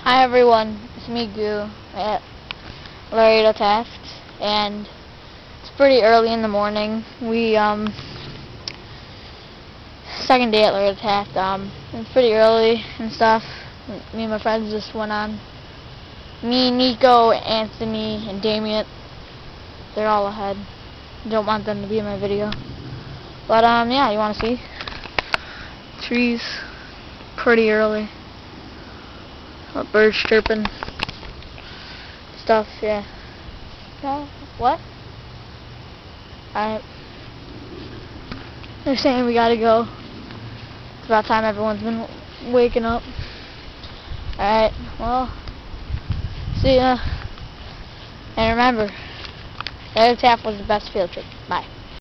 Hi everyone, it's me Goo at Lorado Taft, and it's pretty early in the morning. We second day at Lorado Taft. It's pretty early and stuff. Me and my friends just went on. Me, Nico, Anthony, and Damien, they're all ahead. Don't want them to be in my video. But yeah, you want to see? Trees, pretty early. Birds chirping, stuff, yeah. What? They're saying we gotta go. It's about time everyone's been waking up. Alright, well, see ya. And remember, Lorado Taft was the best field trip.